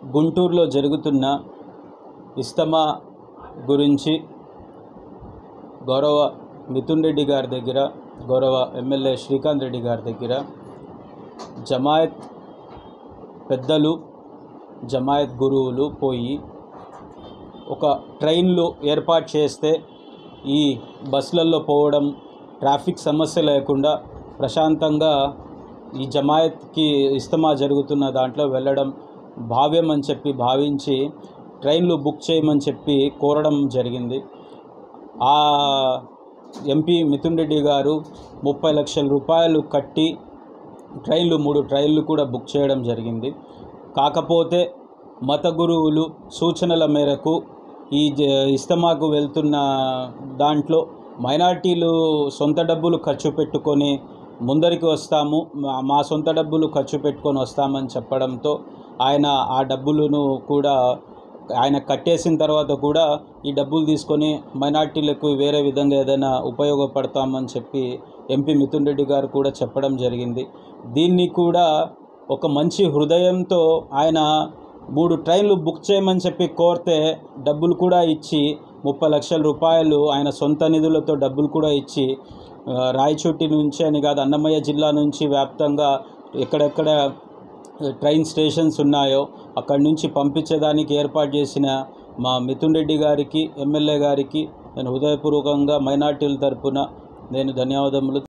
గుంటూరులో జరుగుతున్న ఇస్తమా గురించి గౌరవ మిథున్ రెడ్డి గారి దగ్గర, గౌరవ ఎమ్మెల్యే శ్రీకాంత్ రెడ్డి గారి దగ్గర జమాయత్ పెద్దలు, జమాయత్ గురువులు పోయి ఒక ట్రైన్లు ఏర్పాటు చేస్తే ఈ బస్సులలో పోవడం, ట్రాఫిక్ సమస్య లేకుండా ప్రశాంతంగా ఈ జమాయత్కి ఇస్తమా జరుగుతున్న దాంట్లో వెళ్ళడం భావ్యం అని చెప్పి భావించి ట్రైన్లు బుక్ చేయమని చెప్పి కోరడం జరిగింది. ఆ ఎంపీ మిథున్ రెడ్డి గారు 30 లక్షల రూపాయలు కట్టి ట్రైన్లు 3 ట్రైన్లు కూడా బుక్ చేయడం జరిగింది. కాకపోతే మత గురువులు సూచనల మేరకు ఈ ఇస్తమాకు వెళ్తున్న దాంట్లో మైనార్టీలు సొంత డబ్బులు ఖర్చు పెట్టుకొని ముందరికి వస్తాము, మా సొంత డబ్బులు ఖర్చు పెట్టుకొని వస్తామని చెప్పడంతో ఆయన ఆ డబ్బులను కూడా ఆయన కట్టేసిన తర్వాత కూడా ఈ డబ్బులు తీసుకొని మైనార్టీలకు వేరే విధంగా ఏదైనా ఉపయోగపడతామని చెప్పి ఎంపీ మిథున్ రెడ్డి గారు కూడా చెప్పడం జరిగింది. దీన్ని కూడా ఒక మంచి హృదయంతో ఆయన 3 ట్రైన్లు బుక్ చేయమని చెప్పి కోరితే డబ్బులు కూడా ఇచ్చి 30 లక్షల రూపాయలు ఆయన సొంత నిధులతో డబ్బులు కూడా ఇచ్చి రాయచోటి నుంచి అని కాదు, అన్నమయ్య జిల్లా నుంచి వ్యాప్తంగా ఎక్కడెక్కడ ట్రైన్ స్టేషన్స్ ఉన్నాయో అక్కడి నుంచి పంపించేదానికి ఏర్పాటు చేసిన మా మిథున్ రెడ్డి గారికి, ఎమ్మెల్యే గారికి నేను హృదయపూర్వకంగా మైనార్టీల తరపున నేను ధన్యవాదములు